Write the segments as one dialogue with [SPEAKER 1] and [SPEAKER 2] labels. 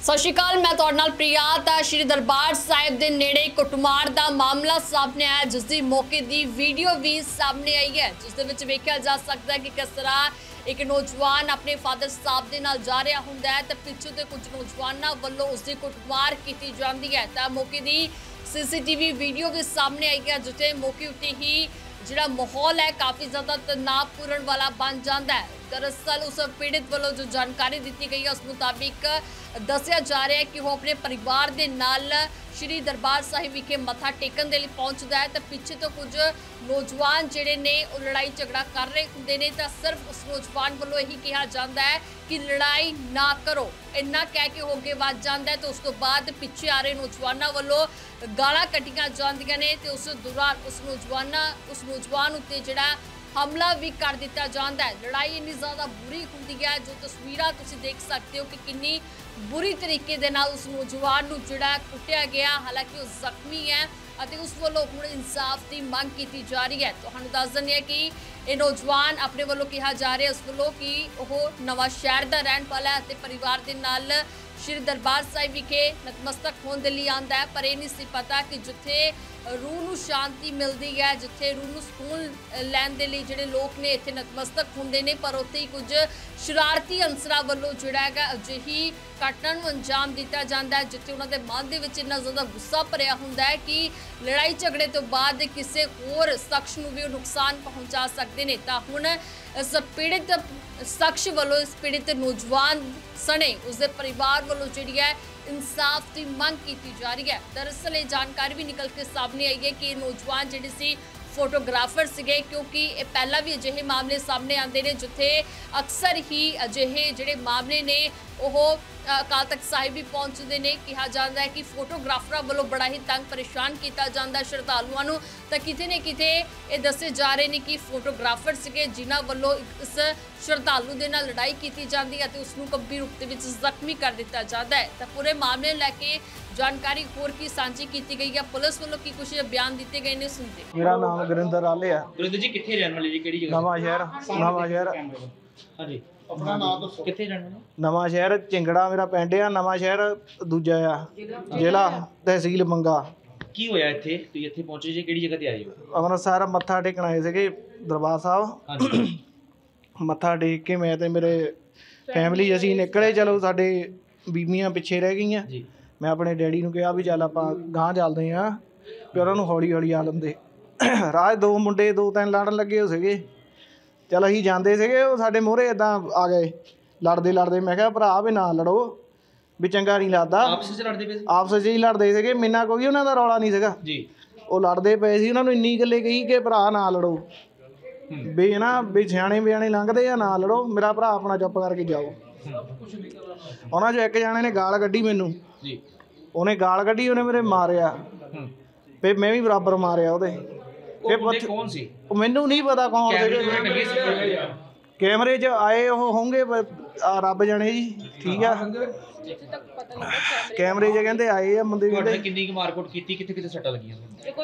[SPEAKER 1] सत श्री अकाल, मैं तुहाडे नाल प्रिया। तां श्री दरबार साहिब दे नेड़े कुटमार दा मामला सामने आया, जिस दी मौके दी वीडियो भी सामने आई है, जिस दे विच वेखिया जा सकदा है कि किस तरह एक नौजवान अपने फादर साहब दे नाल जा रहा हुंदा है ते पिछों ते कुछ नौजवानां वल्लों उसदी कुटमार कीती जांदी है। तां मौके दी CCTV वीडियो भी सामने आई है, जिथे मौके उत्ते ही जिहड़ा माहौल है काफ़ी ज़्यादा तनावपूर्ण वाला बन जाता है। दरअसल उस पीड़ित वालों जो जानकारी दी गई है उस मुताबिक दसिया जा रहा है कि वह अपने परिवार के नाल श्री दरबार साहिब विखे मत्था टेकन के लिए पहुँचता है तो पीछे तो कुछ नौजवान जिहड़े ने लड़ाई झगड़ा कर रहे होंदे ने तो सिर्फ उस नौजवान वालों यही कहा जाता है कि लड़ाई ना करो, इन्ना कह के होगे वज जाता है। तो उस तो बाद पिछे आ रहे नौजवानों वालों गालां कट्टियां जांदियां ने ते उस दौरान उस नौजवान उत्ते जिहड़ा हमला भी कर दिता जाता है। लड़ाई इन्नी ज़्यादा बुरी होंदी है, जो तस्वीरां तुसीं देख सकते हो कि किन्नी बुरी तरीके दे नाल उस नौजवान नूं जिहड़ा कुੱਟਿਆ गया। हालांकि वह जख्मी है और उस वालों हुण इंसाफ की मंग की जा रही है। तुहानूं दस दिंदे हां कि ये नौजवान अपने वालों कहा जा रहा है उस वालों कि वह नवां शहर का रहने वाला है और परिवार के नाल श्री दरबार साहिब विखे नतमस्तक होने के लिए आता है। पर यह नहीं सी पता कि जिथे रूह नूं शांति मिलती है, जिथे रूह नूं सुकून लैण दे लई जिहड़े लोग ने इत्थे नतमस्तक हुंदे ने, पर उत्थे ही कुछ शरारती अंसरां वल्लों जिहड़ा हैगा अजिही घटना नूं अंजाम दिता जाता है, जिथे उन्हां दे मन दे विच इन्ना ज़्यादा गुस्सा भरिया हुंदा है कि लड़ाई झगड़े तो बाद किसी होर शख्स नूं भी नुकसान पहुंचा सकते हैं। तां हुण इस पीड़ित शख्स वालों इस पीड़ित नौजवान सने उसके परिवार वालों जिहड़ी है इंसाफ की मंग की जा रही है। दरअसल ये जानकारी भी निकल के सामने आई है कि नौजवान जिहड़े सी फोटोग्राफर सीगे, क्योंकि ये पहला भी अजिहे मामले सामने आते हैं जिथे अक्सर ही अजिहे जिहड़े मामले ने वह अकाल तख्त साहिब भी पहुँचते हैं। कहा जाता है कि फोटोग्राफर वालों बड़ा ही तंग परेशान किया जाता है श्रद्धालुओं नूं। तो किते ने किते ये दसे जा रहे हैं कि फोटोग्राफर सीगे जिन्हां वालों इस श्रद्धालु दे नाल लड़ाई की जाती है तो उसनूं गंभीर रूप दे विच जख्मी कर दिता जाता है। तो पूरे मामले लैके जानकारी होर की सांझी की गई है, पुलिस वालों की कुछ बयान दिए गए ने सुनते।
[SPEAKER 2] मेरा नाम गुरिंदर आले है।
[SPEAKER 3] गुरिंदर जी कित्थे रहने वाले जी, केड़ी जगह?
[SPEAKER 2] नवां शहर
[SPEAKER 3] हां जी, अपना नाम दसो। कित्थे रहने वाले?
[SPEAKER 2] नवां शहर चिंगड़ा मेरा पिंड आ। नवां शहर दूजा आ, जिला तहसील मंगा।
[SPEAKER 3] की होया इत्थे? तुसीं इत्थे पहुंचे जी, केड़ी जगह ते आए हो?
[SPEAKER 2] अमृतसर मत्था टेकण आए सीगे दरबार साहब।
[SPEAKER 3] हां जी,
[SPEAKER 2] मत्था टेक के मैं ते मेरे फैमिली असीं निकले। चलो साडे बीबियां पिछे रह गईयां।
[SPEAKER 3] जी,
[SPEAKER 2] मैं अपने डैडी नूं कहा भी चल आपां गांह चलदे आ, भी उन्हां नूं हौली हौली आ लंदे। राह दो मुंडे दो तीन लड़न लगे हो सीगे। चल असीं जांदे सीगे, वो साडे मोहरे इदां आ गए लड़दे लड़दे। मैं कहा भरा भी ना लड़ो, भी चंगा नहीं लगदा।
[SPEAKER 3] आपस ਵਿੱਚ ਲੜਦੇ ਪਏ ਸੀ?
[SPEAKER 2] आपस च ही लड़दे सीगे, मैना कोई उन्हां दा रौला नहीं सीगा।
[SPEAKER 3] जी,
[SPEAKER 2] ਉਹ ਲੜਦੇ ਪਏ ਸੀ, ਉਹਨਾਂ ਨੂੰ ਇੰਨੀ ਗੱਲੇ ਕਹੀ ਕਿ ਭਰਾ ਨਾ ਲੜੋ, ਵੀ ਨਾ ਵੀ ਸਿਆਣੇ ਬਿਆਣੇ ਲੰਘਦੇ ਆ, ਨਾ ਲੜੋ, ਮੇਰਾ ਭਰਾ ਆਪਣਾ ਚੁੱਪ ਕਰਕੇ ਜਾਓ। ਉਹਨਾਂ 'ਚੋਂ ਇੱਕ ਜਾਣੇ ਨੇ ਗਾਲ ਕੱਢੀ ਮੈਨੂੰ।
[SPEAKER 3] जी,
[SPEAKER 2] ਉਹਨੇ ਗਾਲ ਕੱਢੀ, ਉਹਨੇ ਮੇਰੇ ਮਾਰਿਆ, ਤੇ ਮੈਂ ਵੀ ਬਰਾਬਰ ਮਾਰਿਆ ਉਹਦੇ।
[SPEAKER 3] ਉਹ ਬੰਦੇ ਕੌਣ ਸੀ?
[SPEAKER 2] ਉਹ ਮੈਨੂੰ ਨਹੀਂ ਪਤਾ ਕੌਣ
[SPEAKER 3] ਕੈਮਰੇ
[SPEAKER 2] ਸੀਗੇ।
[SPEAKER 3] ਲੱਗੇ ਸੀ?
[SPEAKER 2] ਕੈਮਰੇ 'ਚ ਆਏ ਉਹ ਹੋਣਗੇ ਰੱਬ ਜਾਣੇ ਜੀ, ਠੀਕ ਆ। ਕੈਮਰੇ 'ਚ ਕਹਿੰਦੇ ਆਏ ਆ ਬੰਦੇ।
[SPEAKER 3] ਤੁਹਾਡੇ
[SPEAKER 2] ਕਹਿੰਦੇ
[SPEAKER 3] ਕਿੰਨੀ ਕੁ ਮਾਰਕੁੱਟ ਕੀਤੀ, ਕਿੱਥੇ ਕਿੱਥੇ ਸੱਟਾਂ ਲੱਗੀਆਂ?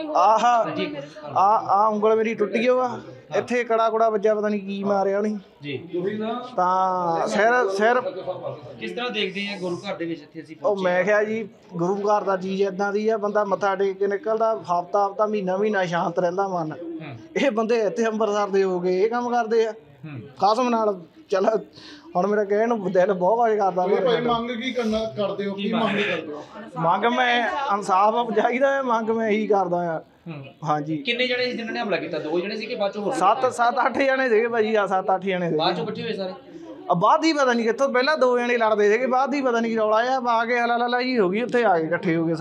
[SPEAKER 2] ਆਹ ਉਂਗਲ ਮੇਰੀ ਟੁੱਟ ਗਈ ਵਾ, ਇੱਥੇ ਕੜਾ ਕੁੜਾ ਵੱਜਾ, ਪਤਾ ਨਹੀਂ ਕੀ ਮਾਰਿਆ ਉਹਨੇ
[SPEAKER 3] ਜੀ।
[SPEAKER 2] ਤਾਂ ਸਿਰ
[SPEAKER 3] ਕਿਸ ਤਰ੍ਹਾਂ ਦੇਖਦੇ ਆ ਗੁਰੂ ਘਰ ਦੇ ਵਿੱਚ ਇੱਥੇ ਅਸੀਂ
[SPEAKER 2] ਉਹ
[SPEAKER 3] ਪਹੁੰਚੇ?
[SPEAKER 2] ਮੈਂ ਕਿਹਾ ਜੀ ਗੁਰੂ ਘਰ ਦਾ ਚੀਜ਼ ਇਦਾਂ ਦੀ ਆ, ਬੰਦਾ ਮੱਥਾ ਟੇਕ ਕੇ ਨਿਕਲਦਾ ਹਫ਼ਤਾ ਮਹੀਨਾ ਸ਼ਾਂਤ ਰਹਿੰਦਾ ਮਨ। ਇਹ ਬੰਦੇ ਇੱਥੇ ਅੰਮ੍ਰਿਤਸਰ ਦੇ ਹੋ ਗਏ, ਇਹ ਕੰਮ ਕਰਦੇ ਆ ਕਸਮ ਨਾਲ। ਚੱਲ ਹੁਣ ਮੇਰਾ ਕਹਿਣ ਨੂੰ ਦਿਲ ਬਹੁਤ ਵਾਜ ਕਰਦਾ।
[SPEAKER 4] ਮੰਗ ਕੀ ਕਰਦੇ ਹੋ? ਕੀ ਮੰਗ ਕਰਦੇ ਹੋ?
[SPEAKER 2] ਮੰਗ ਮੈਂ ਇਨਸਾਫ ਚਾਹੀਦਾ ਹੈ, ਮੰਗ ਮੈਂ ਇਹੀ ਕਰਦਾ ਆ। ਹਾਂਜੀ।
[SPEAKER 3] ਕਿੰਨੇ ਜਣੇ ਸੀ ਜਿਨ੍ਹਾਂ ਨੇ ਹਮਲਾ ਕੀਤਾ? ਦੋ ਜਣੇ ਸੀ ਕਿ ਬਾਅਦ ਚੋਂ ਹੋਰ?
[SPEAKER 2] 7-8 ਜਣੇ ਸੀਗੇ ਭਾਜੀ, 7-8 ਜਣੇ ਸੀਗੇ।
[SPEAKER 3] ਬਾਅਦ ਚੋਂ ਇਕੱਠੇ ਹੋਏ ਸਾਰੇ?
[SPEAKER 2] ਬਾਅਦ ਹੀ ਪਤਾ ਨਹੀਂ ਕਿੱਥੋਂ, ਪਹਿਲਾਂ 2 ਜਣੇ ਲੜਦੇ ਸੀਗੇ, ਬਾਅਦ ਹੀ ਪਤਾ ਨਹੀਂ ਕੀ ਰੌਲਾ ਆ ਕੇ ਹਲਾ ਜੀ ਹੋ ਗਈ, ਉੱਥੇ ਆ ਕੇ ਇਕੱਠੇ ਹੋ ਗਏ।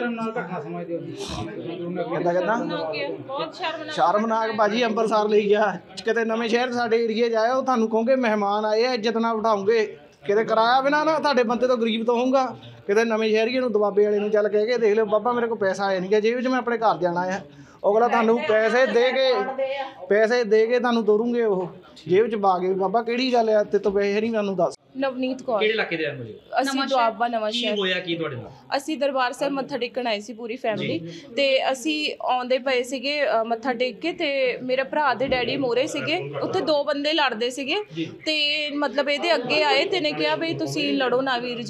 [SPEAKER 2] ਸ਼ਰਮਨਾਕ ਭਾਜੀ। ਅੰਮ੍ਰਿਤਸਰ ਲਈ ਗਿਆ, ਕਿਤੇ ਨਵੇਂ ਸ਼ਹਿਰ ਸਾਡੇ ਏਰੀਏ 'ਚ ਆਇਆ, ਉਹ ਤੁਹਾਨੂੰ ਕਹੋਗੇ ਮਹਿਮਾਨ ਆਏ ਆ, ਇੱਜ਼ਤ ਨਾਲ ਬਿਠਾਉਂਗੇ, ਕਿਤੇ ਕਿਰਾਇਆ ਬਿਨਾਂ ਨਾ ਤੁਹਾਡੇ ਬੰਦੇ ਤੋਂ ਗਰੀਬ ਤੋਂ ਹੋਊਗਾ। ਕਿਤੇ ਨਵੇਂ ਸ਼ਹਿਰੀਏ ਨੂੰ ਦਬਾਬੇ ਵਾਲੇ ਨੂੰ ਚੱਲ ਕਹਿ ਕੇ ਦੇਖ ਲਿਓ, ਬਾਬਾ ਮੇਰੇ ਕੋਲ ਪੈਸਾ ਆਇਆ ਨਹੀਂ ਗਾ ਜੇਬ 'ਚ, ਮੈਂ ਆਪਣੇ ਘਰ ਜਾਣਾ ਆ। ਅਗਲਾ ਤੁਹਾਨੂੰ ਪੈਸੇ ਦੇ ਕੇ ਤੁਹਾਨੂੰ ਤੋਰੂਗੇ, ਉਹ ਜੇਬ 'ਚ ਪਾ ਕੇ। ਬਾਬਾ ਕਿਹੜੀ ਗੱਲ ਆ, ਤੇ ਤੋਂ ਪੈਸੇ ਨਹੀਂ ਮੈਨੂੰ ਦੱਸ।
[SPEAKER 5] ਨਵਨੀਤ ਕੌਰ।
[SPEAKER 3] ਕਿਹੜੇ ਇਲਾਕੇ ਦੇ ਰਹਿਣ ਵਾਲੇ?
[SPEAKER 5] ਅਸੀਂ ਦੁਆਬਾ ਨਵਾਂ
[SPEAKER 3] ਕੀ
[SPEAKER 5] ਸ਼ਹਿਰ।
[SPEAKER 3] ਹੋਇਆ ਕੀ ਤੁਹਾਡੇ ਨਾਲ?
[SPEAKER 5] ਅਸੀਂ ਦਰਬਾਰ ਸਾਹਿਬ ਮੱਥਾ ਟੇਕਣ ਆਏ ਸੀ ਪੂਰੀ ਫੈਮਿਲੀ, ਤੇ ਅਸੀਂ ਆਉਂਦੇ ਪਏ ਸੀਗੇ ਮੱਥਾ ਟੇਕ ਕੇ, ਤੇ ਮੇਰੇ ਭਰਾ ਦੇ ਡੈਡੀ ਮੋਰੇ ਸੀਗੇ, ਉੱਥੇ 2 ਬੰਦੇ ਲੜਦੇ ਸੀਗੇ, ਤੇ ਮਤਲਬ ਇਹਦੇ ਅੱਗੇ ਆਏ ਤੇ ਨੇ ਕਿਹਾ ਵੀ ਤੁਸੀਂ ਲੜੋ ਨਾ ਵੀਰ ਜੀ,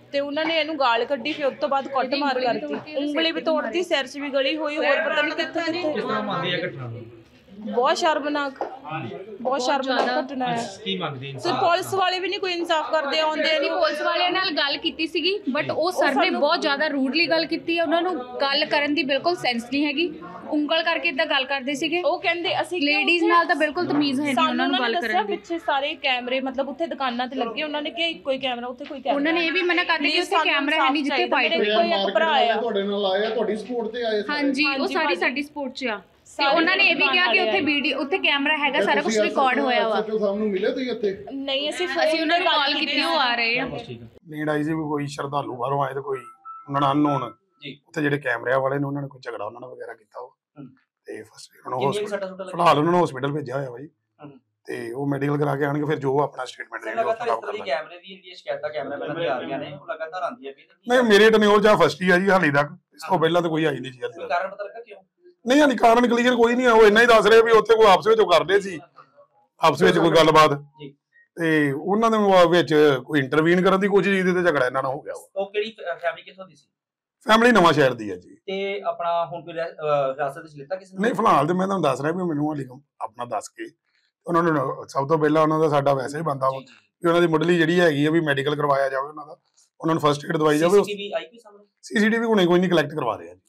[SPEAKER 5] ਤੇ ਉਹਨਾਂ ਨੇ ਇਹਨੂੰ ਗਾਲ ਕੱਢੀ, ਫਿਰ ਉਸ ਤੋਂ ਬਾਅਦ ਕੁੱਟ ਮਾਰ ਕਰਤੀ, ਉਂਗਲੀ ਵੀ ਤੋੜਤੀ, ਸਿਰ 'ਚ ਵੀ ਗਲੀ ਹੋਈ, ਹੋਰ ਪਤਾ ਨਹੀਂ ਕਿੱਥੇ
[SPEAKER 3] ਕਿਸ
[SPEAKER 5] ਕਿੱਥੇ।
[SPEAKER 3] ਤਰ੍ਹਾਂ ਮੰਨਦੇ ਆ ਘਟਨਾ ਨੂੰ?
[SPEAKER 5] ਬਹੁਤ ਸ਼ਰਮਨਾਕ ਘਟਨਾ ਹੈ।
[SPEAKER 3] ਕੀ ਮੰਗਦੇ
[SPEAKER 5] ਤੇ ਪੁਲਿਸ ਵਾਲੇ ਵੀ ਨਹੀਂ ਕੋਈ ਇਨਸਾਫ ਕਰਦੇ, ਆਉਂਦੇ ਨਹੀਂ।
[SPEAKER 6] ਪੁਲਿਸ ਵਾਲਿਆਂ ਨਾਲ ਗੱਲ ਕੀਤੀ ਸੀਗੀ ਬਟ ਉਹ ਸਰ ਨੇ ਬਹੁਤ ਜ਼ਿਆਦਾ ਰੂਡਲੀ ਗੱਲ ਕੀਤੀ ਹੈ। ਉਹਨਾਂ ਨੂੰ ਗੱਲ ਕਰਨ ਦੀ ਬਿਲਕੁਲ ਸੈਂਸ ਨਹੀਂ ਹੈਗੀ, ਉਂਗਲ ਕਰਕੇ ਇਦਾਂ ਗੱਲ ਕਰਦੇ ਸੀਗੇ।
[SPEAKER 5] ਉਹ ਕਹਿੰਦੇ ਅਸੀਂ
[SPEAKER 6] ਲੇਡੀਜ਼ ਨਾਲ ਤਾਂ ਬਿਲਕੁਲ ਤਮੀਜ਼ ਹੈ ਨਹੀਂ ਉਹਨਾਂ ਨੂੰ ਗੱਲ ਕਰਨ ਦੀ।
[SPEAKER 5] ਪਿੱਛੇ ਸਾਰੇ ਕੈਮਰੇ ਮਤਲਬ ਉੱਥੇ ਦੁਕਾਨਾਂ ਤੇ ਲੱਗੇ, ਉਹਨਾਂ ਨੇ ਕਿਹਾ ਇੱਕੋ ਹੀ ਕੈਮਰਾ, ਉੱਥੇ ਕੋਈ ਕੈਮਰਾ।
[SPEAKER 6] ਉਹਨਾਂ ਨੇ ਇਹ ਵੀ ਮਨਾ ਕਰ ਦਿੱਤਾ ਕਿ ਉੱਥੇ ਕੈਮਰਾ ਹੈ ਨਹੀਂ ਜਿੱਥੇ ਫਾਈਟ ਹੋਈ।
[SPEAKER 5] ਕੋਈ ਇੱਕ ਭਰਾ ਆ
[SPEAKER 4] ਤੁਹਾਡੇ ਨਾਲ ਆਇਆ, ਤੁਹਾਡੀ ਸਪੋਰਟ ਤੇ ਆਏ ਸਾਰੇ?
[SPEAKER 6] ਹਾਂਜੀ, ਉਹ ਸਾਡੀ ਸਪੋਰਟ 'ਚ ਆ। ਤੇ ਉਹਨਾਂ ਨੇ ਇਹ ਵੀ ਕਿਹਾ ਕਿ ਉੱਥੇ ਵੀਡੀਓ, ਉੱਥੇ ਕੈਮਰਾ ਹੈਗਾ, ਸਾਰਾ ਕੁਝ ਰਿਕਾਰਡ ਹੋਇਆ ਵਾ।
[SPEAKER 4] ਸੱਚੋ ਸਾਹਿਬ ਨੂੰ ਮਿਲੇ ਤੁਸੀਂ ਇੱਥੇ?
[SPEAKER 5] ਨਹੀਂ, ਅਸੀਂ
[SPEAKER 6] ਉਹਨਾਂ ਨੂੰ ਕਾਲ ਕੀਤੀ, ਉਹ ਆ ਰਹੇ ਆ।
[SPEAKER 7] ਨੀਡ ਆਈ ਸੀ ਵੀ ਕੋਈ ਸ਼ਰਧਾਲੂ ਬਾਹਰੋਂ ਆਏ ਤੇ ਕੋਈ ਉਹਨਾਂ ਨਾਲ ਅਨਨੋਨ
[SPEAKER 3] ਜੀ
[SPEAKER 7] ਉੱਥੇ ਜਿਹੜੇ ਕੈਮਰਿਆਂ ਵਾਲੇ ਨੇ ਉਹਨਾਂ ਨੇ ਕੋਈ ਝਗੜਾ ਉਹਨਾਂ ਨਾਲ ਵਗੈਰਾ ਕੀਤਾ ਉਹ ਤੇ ਫਸਟ ਉਹਨਾਂ ਨੂੰ
[SPEAKER 3] ਕਿੰਨੀਆਂ ਸੱਟਾਂ ਸੁੱਟਾਂ
[SPEAKER 7] ਫਿਲਹਾਲ ਉਹਨਾਂ ਨੂੰ ਹਸਪੀਟਲ ਭੇਜਿਆ ਹੋਇਆ ਬਾਈ
[SPEAKER 3] ਹੂੰ।
[SPEAKER 7] ਤੇ ਉਹ ਮੈਡੀਕਲ ਕਰਾ ਕੇ ਆਣਗੇ, ਫਿਰ ਜੋ ਆਪਣਾ ਸਟੇਟਮੈਂਟ ਦੇਣਗੇ ਉਹ
[SPEAKER 3] ਲਗਾਤਾਰ ਇਸ
[SPEAKER 7] ਖਰਾਬ
[SPEAKER 3] ਤਰ੍ਹਾਂ ਦੀ
[SPEAKER 7] ਕਰਨਾ।
[SPEAKER 3] ਕੈਮਰੇ ਦੀ ਜਿਹੜੀਆਂ ਸ਼ਿਕਾਇਤਾਂ ਕੈਮਰਾਮੈਨਾਂ ਦੀ ਆ ਰਹੀਆਂ ਨੇ, ਉਹ ਲਗਾਤਾਰ ਆਉਂਦੀਆਂ ਵੀ
[SPEAKER 7] ਨਹੀਂ, ਮੇਰੇ ਟਨਿਓਰ ਜਾਂ ਫਸਟ ਹੀ ਆ ਜੀ ਹਾਲੇ ਤੱਕ, ਇਸ ਤੋਂ ਪਹਿਲਾਂ ਤਾਂ ਕੋਈ ਆਈ ਨਹੀਂ ਜੀ ਹਾਲੇ
[SPEAKER 3] ਕੋਈ
[SPEAKER 7] ਤੱਕ।
[SPEAKER 3] ਕਾਰਨ ਪਤਾ ਲੱਗਾ ਕਿਉਂ?
[SPEAKER 7] ਨਹੀਂ ਹਾਲੇ ਕਾਰਨ ਕਲੀਅਰ ਕੋਈ ਨਹੀਂ ਆ, ਉਹ ਇੰਨਾ ਹੀ ਦੱਸ ਰਹੇ ਵੀ ਉੱਥੇ ਕੋਈ ਆਪਸ ਵਿੱਚ ਉਹ ਕਰਦੇ ਸੀ, ਆਪਸ ਵਿੱਚ ਕੋਈ ਗੱਲਬਾਤ
[SPEAKER 3] ਜੀ।
[SPEAKER 7] ਤੇ ਉਹਨਾਂ ਦੇ ਵਿੱਚ ਕੋਈ ਇੰਟਰਵੀਨ ਕਰਨ ਦੀ ਕੋਸ਼ਿਸ਼ ਕੀਤੀ ਤੇ ਝਗੜਾ ਇਹਨਾਂ ਨਾਲ ਹੋ ਗਿਆ।
[SPEAKER 3] ਉਹ ਕਿਹੜੀ ਫੈਮਿਲੀ ਕਿੱਥੋਂ ਦੀ ਸੀ?
[SPEAKER 7] ਫੈਮਿਲੀ ਨਵਾਂ ਸ਼ਹਿਰ ਦੀ ਹੈ ਜੀ।
[SPEAKER 3] ਤੇ ਆਪਣਾ ਹੁਣ ਕੋਈ ਹਿਰਾਸਤ ਵਿੱਚ ਲਿੱਤਾ ਕਿਸੇ ਨੇ?
[SPEAKER 7] ਨਹੀਂ, ਫਿਲਹਾਲ ਤੇ ਮੈਂ ਤੁਹਾਨੂੰ ਦੱਸ ਰਿਹਾ ਵੀ ਮੈਨੂੰ ਹਾਲੇ ਆਪਣਾ ਦੱਸ ਕੇ ਉਹਨਾਂ ਨੂੰ ਸਭ ਤੋਂ ਪਹਿਲਾਂ ਉਹਨਾਂ ਦਾ ਸਾਡਾ ਵੈਸੇ ਹੀ ਬੰਦਾ ਵਾ ਕਿ ਉਹਨਾਂ ਦੀ ਮੁੱਢਲੀ ਜਿਹੜੀ ਹੈਗੀ ਆ ਵੀ ਮੈਡੀਕਲ ਕਰਵਾਇਆ ਜਾਵੇ ਉਹਨਾਂ ਦਾ, ਉਹਨਾਂ ਨੂੰ ਫਸਟ ਏਡ ਦਵਾਈ ਜਾਵੇ।
[SPEAKER 3] ਸੀਸੀਟੀਵੀ ਆਈ ਕੋਈ ਸਾਹਮਣੇ?
[SPEAKER 7] ਸੀਸੀਟੀਵੀ ਹੁਣੇ ਕੋਈ ਨਹੀਂ ਕਲੈਕਟ ਕਰਵਾ ਰਹੇ ਆ।